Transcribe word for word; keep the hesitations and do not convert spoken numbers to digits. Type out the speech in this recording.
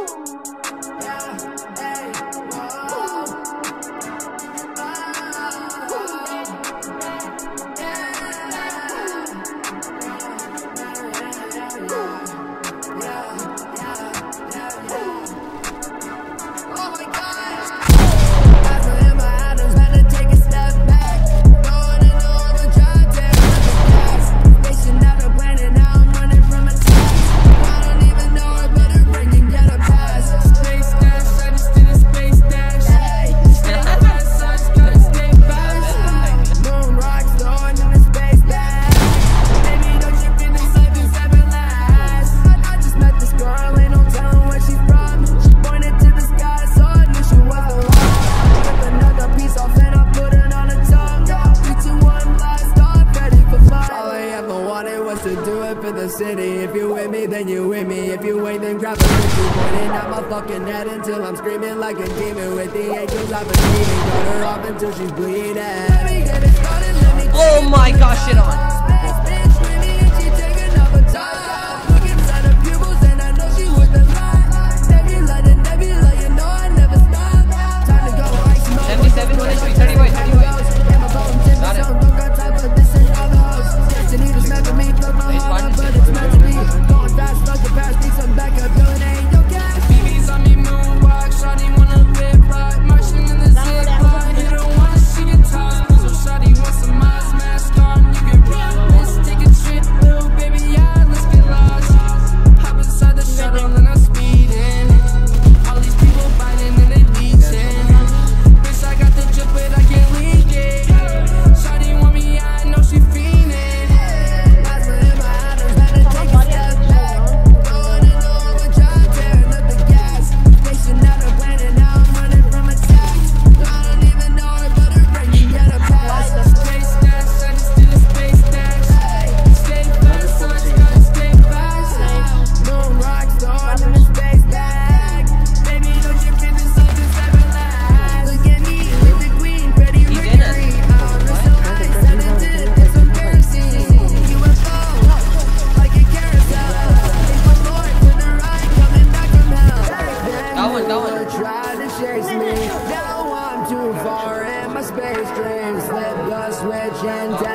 City. If you with me, then you with me. If you ain't, then grab a picture. Pointing at my fucking head until I'm screaming like a demon. With the angels I've been leaving. Cut her off until she's bleeding. Let me get it started, let me oh my gosh, shit on. Now I'm too far in my space dreams. Flip the switch and